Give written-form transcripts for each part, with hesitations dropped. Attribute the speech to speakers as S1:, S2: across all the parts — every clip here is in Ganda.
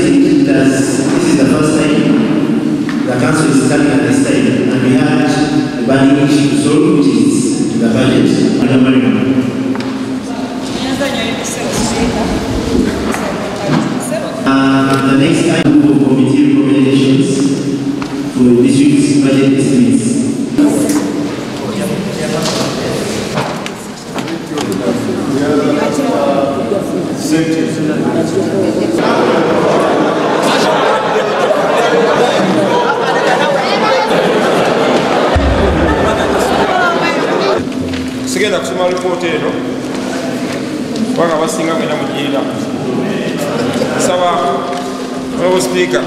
S1: said that this is the first time the council is coming at this time, and we had the burning issue to solve, which is the budget. The next item of committee recommendations for this week's budget estimates.
S2: Sigenda kusoma ripooti eno kubanga basinga mwena mugiina. Nsaba Honorable Speaker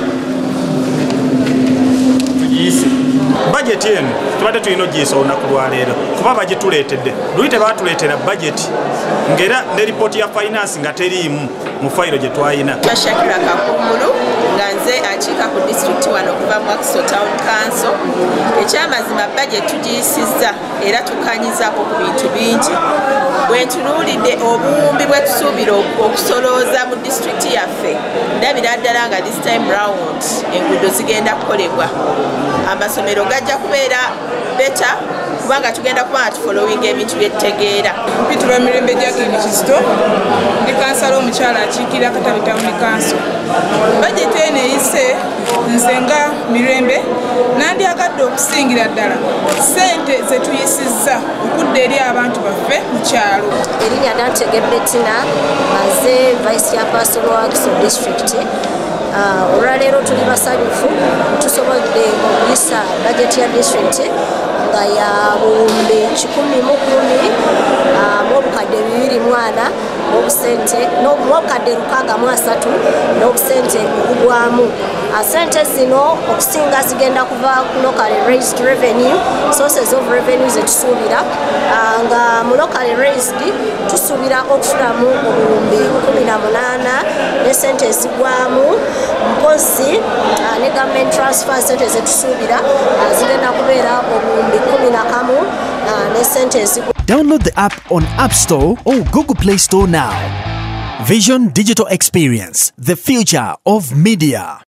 S2: tugiyise bajeti eno tubadde tulina ogiyisa olunaku lwaleero kuba bagituleetedde luli tebaatuleetera bajeti ng'era ne ripooti ya finance nga teriimu mu fayiro gye twayina.
S3: Shakira Kakumulu nga nze akiika ku district wano okuva mu Wakiso Town Council. Ekyamazima bajeti tugiyisizza era tukanyizaako ku bintu bingi. Bwe ntunuulidde obuwumbi bwe tusuubira okusolooza mu district yaffe, ndabira ddala nga this time round enguudo zigenda kukolebwa. Amasomero gajja kubeera better kubanga tugenda kuba nga tufollowing ebintu bye tutegeera.
S4: Mpitulwa Mirembe Jacqueline Kizito, ndi kansala omukyala akiikirira Katabi Town Council. Bajeti eno eyise nze nga Mirembe nandyagadde okusingira ddala ssente ze tuyisizza okudda eri abantu baffe mu kyalo.
S5: Erinnya Nantege Bettina, maze Vice Chairperson wa Wakiso District. Olwaleero tuli basanyufu tusobodde okuyisa bajeti ya district nga ya buwumbi 110 mu obukadde 240 n'obukadde 630 n'obusente obugwamu. Sente zino okusinga zigenda kuva ku locally raised revenue, sources of revenue zetusuubira nga mu locally raised tusuubira okufunamu obuwumbi 18 ne sente ezigwamu mpozi ne government transfer sente zetusuubira zigenda kubeera obuwumbi 11 ne sente ezigwamu.
S6: Download the app on App Store or Google Play Store now. Vision Digital Experience, the future of media.